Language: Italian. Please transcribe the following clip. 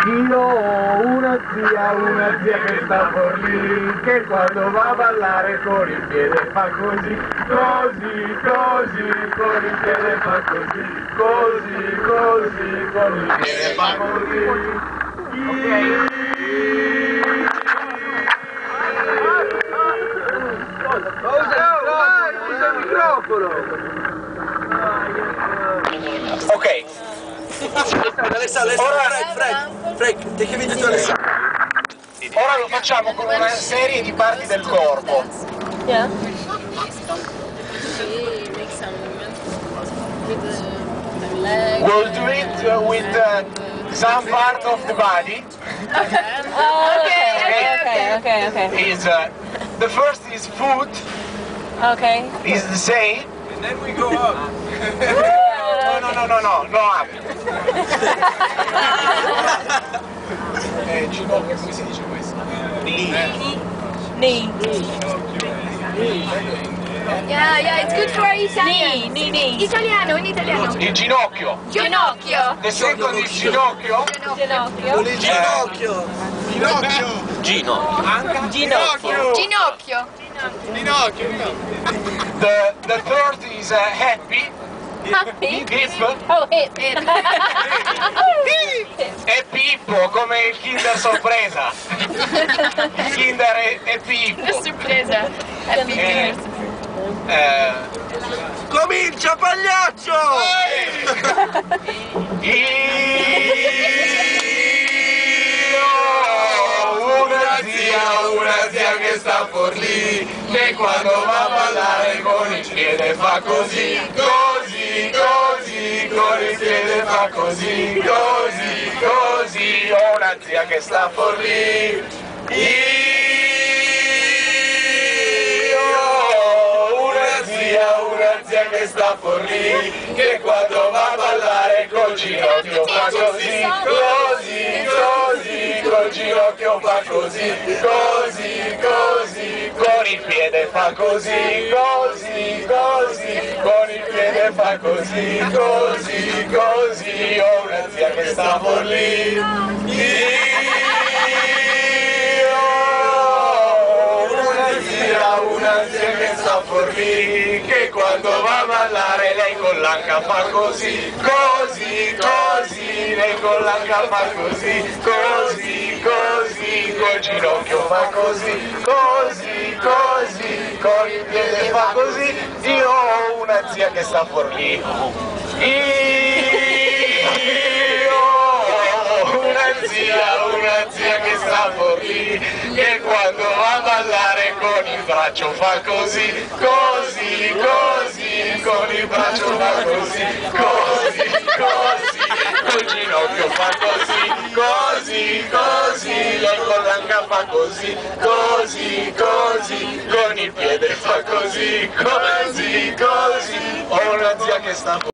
Io ho una zia che sta fuori lì, che quando va a ballare con il piede fa così, così, così, con il piede fa così, così, così, con il piede fa così. Usa il microfono! Ok. Ora lo facciamo con una serie di parti del corpo. Yeah. We'll do it with some part of the body. Okay. Is the first is foot. Okay. Is the same. And then we go up. No up. Ginocchio, come si dice questo? Knee. Yeah, it's good for Italian. Knee. Italiano, in italiano. Il ginocchio. Ginocchio. The second is ginocchio. Ginocchio. The third is happy. Happy. Hip. Oh, hip. E Pippo, come il Kinder sorpresa. Kinder e Pippo. Sorpresa. Comincia, pagliaccio! Io ho una zia che sta fuori lì, che quando va a ballare con il piede fa così, così, così, con il piede fa così, così, così. Ho una zia che sta fuori lì. Che sta fuori lì, che quando va a ballare col ginocchio fa così, così, così, col ginocchio fa così, così, così, con il piede fa così, così, così, con il piede fa così, così, così. Ho una zia che sta fuori lì. Una zia che sta fuori lì, che quando va a ballare lei con l'anca fa così, così, così, lei con l'anca fa così, così, così, col ginocchio fa così, così, così, con il piede fa così. Io ho una zia che sta fuori lì. Una zia che sta fuori lì, che quando va a ballare con il braccio fa così, così, così, con il braccio fa così, così, così, col ginocchio fa così, così, così, lei con l'anca fa così, così, così, con il piede fa così, così, così. Ho una zia che sta fuori lì.